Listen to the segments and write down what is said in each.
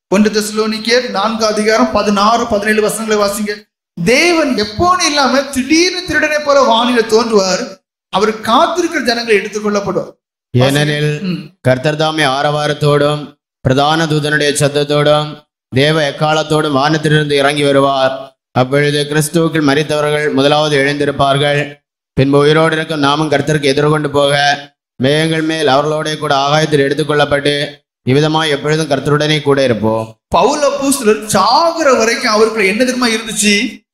1 தெசலோனிக்கேயர் 4:16-17 வாசிங்க. தேவன் எப்போன்னு இல்லாம திடீர்னு திருடனை போல வானில தோன்றுவார். அவர் காத்திருக்கிற ஜனங்களை எடுத்துக்கொள்ளப்படுவார். ஏனெனில் கர்த்தர் தாமே ஆரவாரத்தோடும் பிரதான தூதனுடைய சத்தத்தோடும் தேவ எக்காலத்தோடும் வானத்திலிருந்து இறங்கி வருவார். அப்பொழுது கிறிஸ்துவுக்குள் மரித்தவர்கள் முதலாவது எழுந்திருப்பார்கள். பின்பு உயிரோடு இருக்கும் நாமும் கர்த்தருக்கு எதிர்கொண்டு போக மேகங்கள் மேல் அவர்களோட கூட ஆகாயத்தில் எடுத்துக்கொள்ளப்பட்டு இவ்விதமாய் எப்பொழுதும் கர்த்தருடனே கூட இருப்போம். பவுல் அப்போஸ்தலர் சாகுற வரைக்கும் அவருக்கு என்ன தெரியுமா இருந்துச்சு?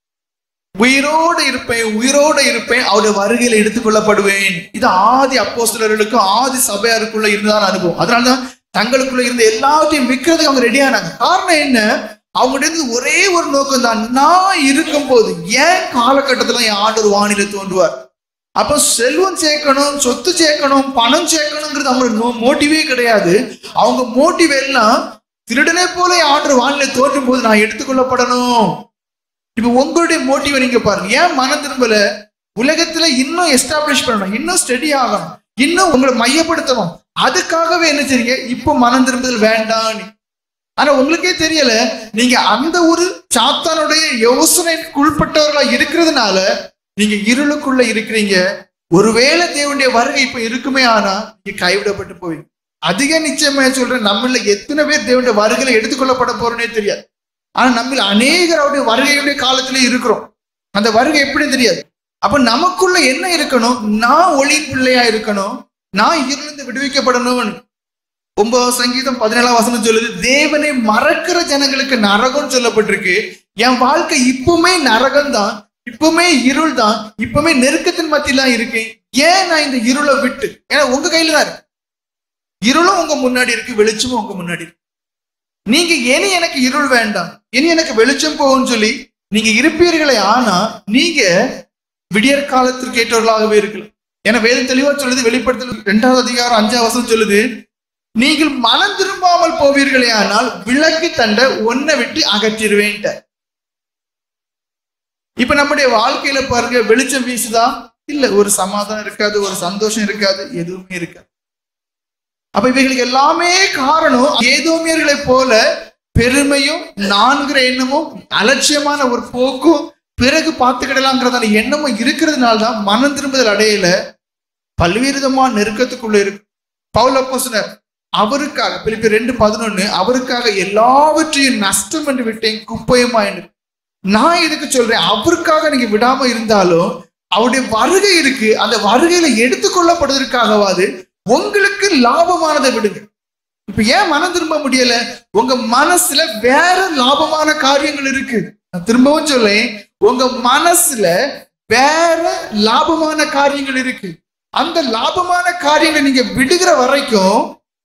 உயிரோடு இருப்பேன், அவருடைய வருகையில எடுத்துக்கொள்ளப்படுவேன். இது ஆதி அப்போஸ்தலர்களுக்கும் ஆதி சபையாருக்குள்ள இருந்ததான அனுபவம். அதனாலதான் தங்களுக்குள்ள இருந்த எல்லாத்தையும் விற்கிறதுக்கு அவங்க ரெடியானாங்க. காரணம் என்ன? அவங்ககிட்ட ஒரே ஒரு நோக்கம் தான், நான் இருக்கும் போது ஏன் காலகட்டத்துல என் ஆண்டவர் வானிலை தோன்றுவார். அப்ப செல்வம் சேர்க்கணும், சொத்து சேர்க்கணும், பணம் சேர்க்கணுங்கிறது அவங்களோட மோட்டிவே கிடையாது. அவங்க மோட்டிவ் எல்லாம் திருடனே போல என் ஆண்டவர் வானிலை தோன்றும் போது நான் எடுத்துக்கொள்ளப்படணும். இப்ப உங்களுடைய மோட்டிவை நீங்க பாருங்க. ஏன் மனம் திரும்பல? உலகத்துல இன்னும் எஸ்டாப்ளிஷ் பண்ணணும், இன்னும் ஸ்டடி ஆகணும், இன்னும் உங்களை மையப்படுத்தணும். அதுக்காகவே என்ன செய்றீங்க? இப்போ மனம் திரும்புதல் வேண்டாம். ஆனா உங்களுக்கே தெரியல, நீங்க அந்த ஒரு சாத்தானுடைய யோசனைக்கு உட்பட்டவர்களா இருக்கிறதுனால நீங்க இருளுக்குள்ள இருக்கிறீங்க. ஒருவேளை தேவனுடைய வருகை இப்ப இருக்குமே, ஆனா நீங்க கைவிடப்பட்டு போவீங்க. அதிக நிச்சயமா சொல்றேன், நம்மள எத்தனை பேர் தேவனுடைய வருகையில எடுத்துக்கொள்ளப்பட போறோன்னே தெரியாது. ஆனா நம்ம அநேகர் அவருடைய வருகையுடைய காலத்திலே இருக்கிறோம். அந்த வருகை எப்படி தெரியாது. அப்ப நமக்குள்ள என்ன இருக்கணும்? நான் ஒளியின் பிள்ளையா இருக்கணும், நான் இருளிருந்து விடுவிக்கப்படணும். 9 சங்கீதம் 17 சொல்லுது, தேவனை மறக்கிற ஜனங்களுக்கு நரகம் சொல்லப்பட்டிருக்கு. என் வாழ்க்கை இப்பவுமே நரகம் தான், இப்பவுமே இருள் தான், இப்பவுமே நெருக்கத்தின் மத்தியில இருக்கேன். ஏன் நான் இந்த இருளை விட்டு? ஏன்னா உங்க கையில தான் இருக்கு. இருளும் உங்க முன்னாடி இருக்கு, வெளிச்சமும் உங்க முன்னாடி இருக்கு. நீங்க இனி எனக்கு இருள் வேண்டாம், இனி எனக்கு வெளிச்சம் போகும்னு சொல்லி நீங்க இருப்பீர்களே, ஆனா நீங்க விடியற் காலத்திற்கு ஏற்றவர்களாகவே இருக்கலாம். ஏன்னா வேதம் தெளிவா சொல்லுது, வெளிப்படுத்தல் 2:5 சொல்லுது, நீங்கள் மனம் திரும்பாமல் போவீர்களே ஆனால் விளக்கு தண்டை ஒன்னை விட்டு அகற்றிடுவேன். இப்ப நம்முடைய வாழ்க்கையில பாருங்க, வெளிச்சம் வீசுதா? இல்ல. ஒரு சமாதானம் இருக்காது, ஒரு சந்தோஷம் இருக்காது, எதுவுமே இருக்காது. அப்ப இவைகளுக்கு எல்லாமே காரணம் ஏதோமியர்களை போல பெருமையும் 4 எண்ணமும் அலட்சியமான ஒரு போக்கும் பிறகு பார்த்துக்கிடலாங்கிறதான எண்ணமும் இருக்கிறதுனால்தான் மனம் திரும்புதல் அடையல பல்வேறு விதமான நெருக்கத்துக்குள்ள இருக்கு. பவுல் அப்போஸ்தலர் அவருக்காக பிலிப்பியர் 2:11 அவருக்காக எல்லாவற்றையும் நஷ்டம் என்று விட்டேன், குப்பையுமா என்று. நான் இதுக்கு சொல்றேன், அவருக்காக நீங்க விடாம இருந்தாலும் அவருடைய வருகை இருக்கு. அந்த வருகையில எடுத்துக்கொள்ளப்படுவதற்காகவாது உங்களுக்கு லாபமானதை விடுங்க. இப்ப ஏன் மனம் திரும்ப முடியல? உங்க மனசுல வேற லாபமான காரியங்கள் இருக்கு. நான் திரும்பவும் சொல்லேன், உங்க மனசுல வேற லாபமான காரியங்கள் இருக்கு. அந்த லாபமான காரியங்களை நீங்க விடுகிற வரைக்கும்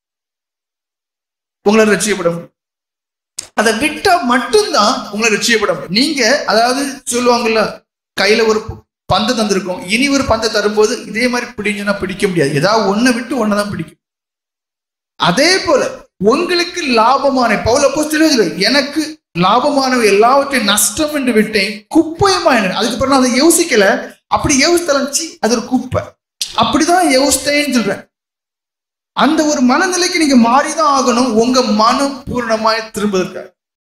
உங்களை ரட்சிக்கப்பட முடியும். அதை விட்டா மட்டும்தான் உங்களை ரட்சிக்கப்பட முடியும். நீங்க அதாவது சொல்லுவாங்கல்ல, கையில ஒரு பந்து தந்திருக்கும், இனி ஒரு பந்தை தரும்போது இதே மாதிரி பிடிங்கன்னா பிடிக்க முடியாது. ஏதாவது ஒன்னை விட்டு ஒன்னதான் பிடிக்கும். அதே போல உங்களுக்கு லாபமான பவுல் அப்போஸ்தலர் எனக்கு லாபமானவை எல்லாவற்றையும் நஷ்டம் என்று விட்டேன், குப்பையுமா. அதுக்கப்புறம் நான் அதை யோசிக்கல. அப்படி யோசித்தலச்சு அது ஒரு குப்பை, அப்படிதான் யோசித்தேன்னு சொல்றேன். அந்த ஒரு மனநிலைக்கு நீங்க மாறிதான் ஆகணும், உங்க மனம் பூர்ணமாய் திரும்புவதற்காக.